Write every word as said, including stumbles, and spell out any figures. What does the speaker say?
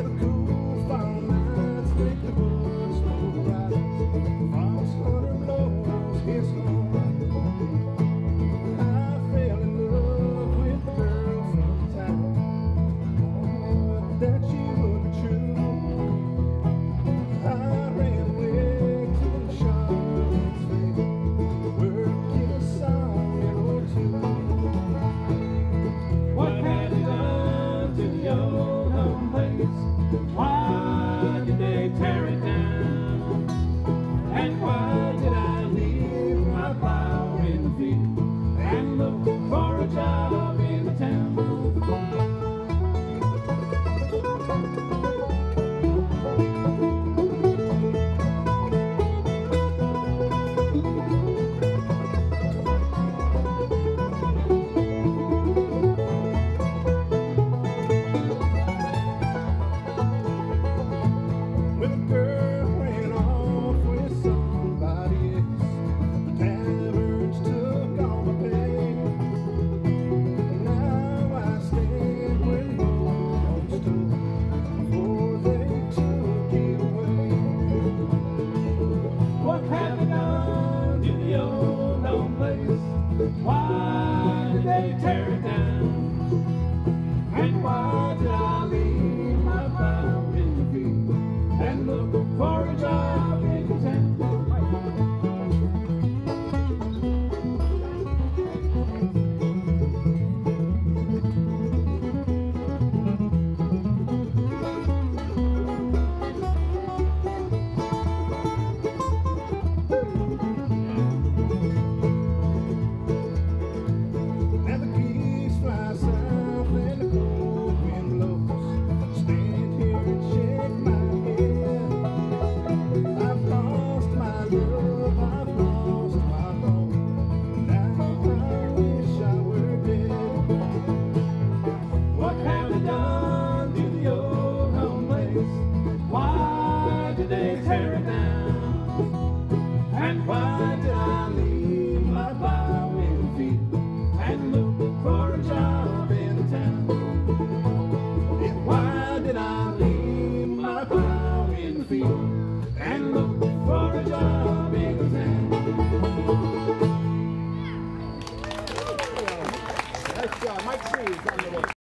With a cool fall nights, make the woods smoke rise. Frost hunter blows his horn. I fell in love with a girl from town. Oh, that she would be true. I ran away to the Charlottesville, working a song or two. What have you done to the old home place? Why did they tear it down? And why did I leave my plow in the field and look for a job in the town? With a girl ran off with somebody else. The taverns took all my pay. Now I stand where the old stood before they took it away. What have you done to the old home place? Why did they tear it down? And why did I leave my plow in the field and look for a job in town? Now the geese fly south and the cold wind blows. Stand here and shake my head. I've lost my love, I've lost my home. Now I wish I were dead. What have you done to the old home place? Why did they tear it down? And why did I leave my plow in the field and look for a job in town? And why did I leave my plow in the field And look for a job in town. Nice job, Mike Trees on the way.